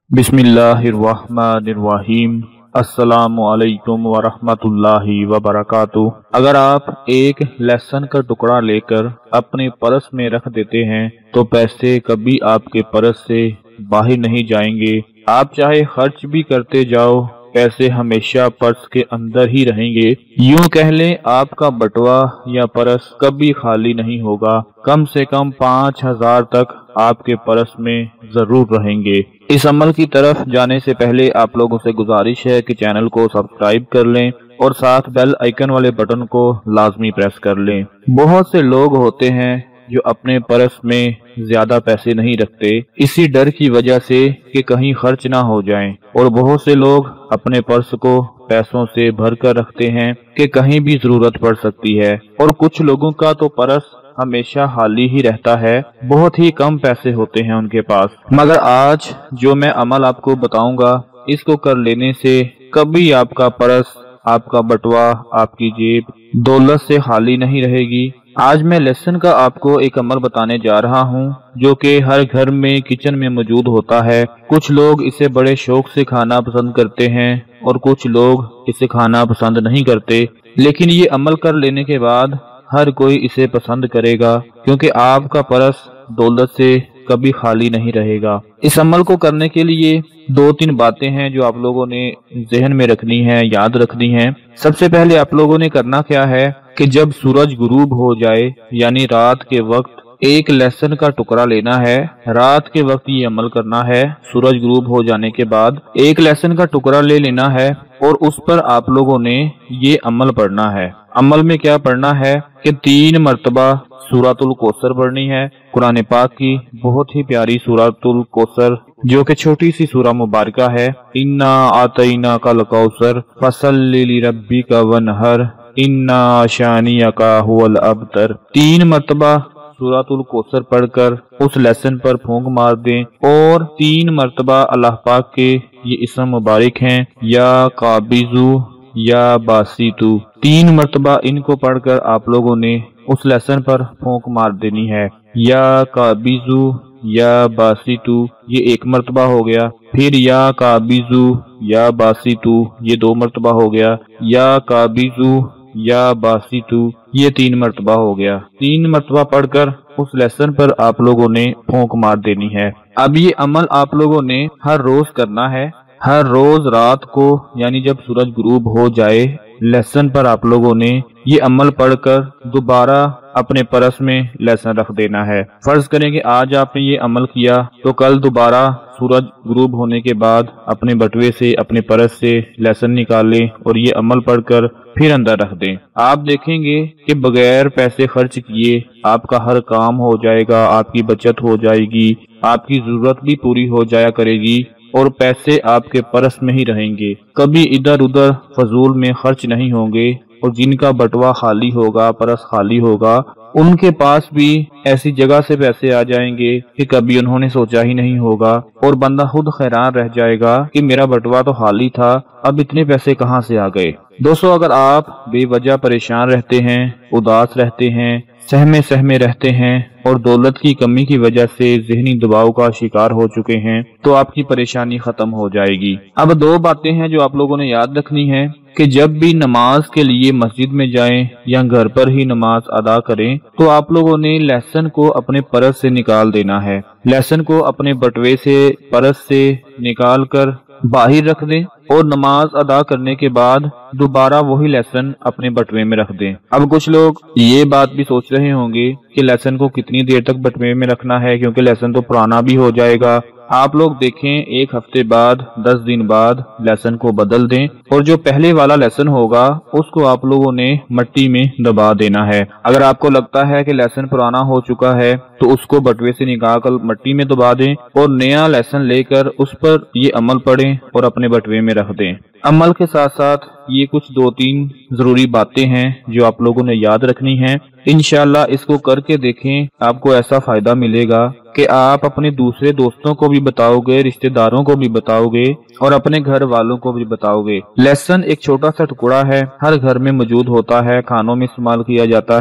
बिस्मिल्लाहिर्रहमानिर्रहीम। अस्सलामु अलैकुम वरहमतुल्लाहि वबरकातुह। अगर आप एक लहसुन का टुकड़ा लेकर अपने पर्स में रख देते हैं तो पैसे कभी आपके पर्स से बाहर नहीं जाएंगे। आप चाहे खर्च भी करते जाओ, पैसे हमेशा पर्स के अंदर ही रहेंगे। यूं कह लें, आपका बटुआ या पर्स कभी खाली नहीं होगा। कम से कम 5,000 तक आपके पर्स में जरूर रहेंगे। इस अमल की तरफ जाने से पहले आप लोगों से गुजारिश है कि चैनल को सब्सक्राइब कर लें और साथ बेल आइकन वाले बटन को लाजमी प्रेस कर लें। बहुत से लोग होते हैं जो अपने पर्स में ज्यादा पैसे नहीं रखते, इसी डर की वजह से कि कहीं खर्च ना हो जाएं, और बहुत से लोग अपने पर्स को पैसों से भर कर रखते हैं कि कहीं भी जरूरत पड़ सकती है। और कुछ लोगों का तो पर्स हमेशा खाली ही रहता है, बहुत ही कम पैसे होते हैं उनके पास। मगर आज जो मैं अमल आपको बताऊंगा, इसको कर लेने से कभी आपका पर्स, आपका बटुआ, आपकी जेब दौलत से खाली नहीं रहेगी। आज मैं लहसुन का आपको एक अमल बताने जा रहा हूँ जो कि हर घर में किचन में मौजूद होता है। कुछ लोग इसे बड़े शौक से खाना पसंद करते हैं और कुछ लोग इसे खाना पसंद नहीं करते, लेकिन ये अमल कर लेने के बाद हर कोई इसे पसंद करेगा, क्योंकि आपका पर्स दौलत से कभी खाली नहीं रहेगा। इस अमल को करने के लिए 2-3 बातें हैं जो आप लोगों ने जहन में रखनी है, याद रखनी है। सबसे पहले आप लोगों ने करना क्या है कि जब सूरज गुरूब हो जाए, यानी रात के वक्त, एक लहसुन का टुकड़ा लेना है। रात के वक्त ये अमल करना है। सूरज गुरूब हो जाने के बाद एक लहसुन का टुकड़ा ले लेना है और उस पर आप लोगों ने ये अमल पढ़ना है। अमल में क्या पढ़ना है कि 3 मरतबा सूरतुल कौसर पढ़नी है। कुरान पाक की बहुत ही प्यारी सूरतुल कौसर, जो कि छोटी सी सूरा मुबारका है। इन्ना आतईना कल कौसर फसल्लि लिरब्बिका वनहर इन्ना शानियका हुवल अबतर। 3 मरतबा सूरतुल कौसर पढ़कर उस लहसुन पर फूंक मार दें और 3 मरतबा अल्लाह पाक के ये इस्म मुबारक हैं, या काबिजू या बासीतू। 3 मरतबा इनको पढ़कर आप लोगों ने उस लहसुन पर फूंक मार देनी है। या काबिजू या बासीतू ये 1 मरतबा हो गया। फिर या काबिजू या बासीतू ये 2 मरतबा हो गया। या काबिजू या बासीतू ये 3 मरतबा हो गया। 3 मरतबा पढ़कर उस लहसुन पर आप लोगों ने फूंक मार देनी है। अब ये अमल आप लोगों ने हर रोज करना है। हर रोज रात को, यानी जब सूरज गुरूब हो जाए, लहसुन पर आप लोगों ने ये अमल पढ़कर दोबारा अपने पर्स में लहसुन रख देना है। फर्ज करें कि आज आपने ये अमल किया तो कल दोबारा सूरज गुरूब होने के बाद अपने बटुए से, अपने पर्स से लहसुन निकाल लें और ये अमल पढ़कर फिर अंदर रख दें। आप देखेंगे कि बगैर पैसे खर्च किए आपका हर काम हो जाएगा, आपकी बचत हो जाएगी, आपकी जरूरत भी पूरी हो जाया करेगी और पैसे आपके पर्स में ही रहेंगे, कभी इधर उधर फजूल में खर्च नहीं होंगे। और जिनका बटुआ खाली होगा, पर्स खाली होगा, उनके पास भी ऐसी जगह से पैसे आ जाएंगे कि कभी उन्होंने सोचा ही नहीं होगा, और बंदा खुद हैरान रह जाएगा कि मेरा बटुआ तो खाली था, अब इतने पैसे कहां से आ गए। दोस्तों, अगर आप बेवजह परेशान रहते हैं, उदास रहते हैं, सहमे सहमे रहते हैं और दौलत की कमी की वजह से जहनी दबाव का शिकार हो चुके हैं, तो आपकी परेशानी खत्म हो जाएगी। अब 2 बातें हैं जो आप लोगों ने याद रखनी है कि जब भी नमाज के लिए मस्जिद में जाएं या घर पर ही नमाज अदा करें, तो आप लोगों ने लहसुन को अपने पर्स से निकाल देना है। लहसुन को अपने बटुए से, पर्स से निकाल कर बाहर रख दें और नमाज अदा करने के बाद दोबारा वही लहसुन अपने बटुए में रख दें। अब कुछ लोग ये बात भी सोच रहे होंगे कि लहसुन को कितनी देर तक बटुए में रखना है, क्योंकि लहसुन तो पुराना भी हो जाएगा। आप लोग देखें, 1 हफ्ते बाद, 10 दिन बाद लहसुन को बदल दें और जो पहले वाला लहसुन होगा उसको आप लोगों ने मिट्टी में दबा देना है। अगर आपको लगता है कि लहसुन पुराना हो चुका है तो उसको बटुए से निकालकर मिट्टी में दबा दें और नया लहसुन लेकर उस पर ये अमल पढ़ें और अपने बटुए में रख दें। अमल के साथ साथ ये कुछ 2-3 जरूरी बातें हैं जो आप लोगों ने याद रखनी हैं। इंशाल्लाह इसको करके देखें, आपको ऐसा फायदा मिलेगा कि आप अपने दूसरे दोस्तों को भी बताओगे, रिश्तेदारों को भी बताओगे और अपने घर वालों को भी बताओगे। लहसुन एक छोटा सा टुकड़ा है, हर घर में मौजूद होता है, खानों में इस्तेमाल किया जाता है।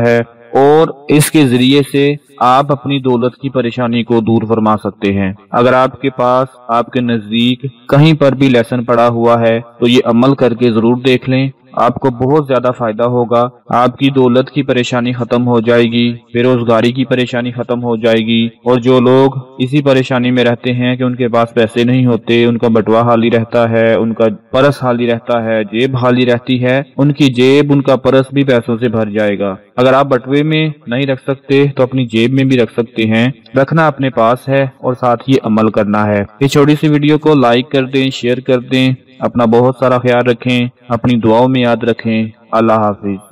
اور اس کے ذریعے سے آپ اپنی دولت کی پریشانی کو دور فرما سکتے ہیں۔ اگر آپ کے پاس آپ کے نزدیک کہیں پر بھی لیسن پڑا ہوا ہے تو یہ عمل کر کے ضرور دیکھ لیں، آپ کو بہت زیادہ فائدہ ہوگا۔ آپ کی دولت کی پریشانی ختم ہو جائے گی، بے روزگاری کی پریشانی ختم ہو جائے گی، اور جو لوگ اسی پریشانی میں رہتے ہیں کہ ان کے پاس پیسے نہیں ہوتے، ان کا بٹوا خالی رہتا ہے، ان کا پرس خالی رہتا ہے، جیب خالی رہتی ہے، ان کی جیب، ان کا پرس بھی پیسوں سے بھر جائے گا۔ اگر آپ بٹوے میں نہیں رکھ سکتے تو اپنی جیب میں بھی رکھ سکتے ہیں، رکھنا اپنے پاس ہے اور ساتھ ہی عمل کرنا ہے۔ اس چھوٹی سی ویڈیو کو لائک کر دیں، شیئر کر دیں، اپنا بہت سارا خیال رکھیں، اپنی دعاؤں میں یاد رکھیں۔ اللہ حافظ۔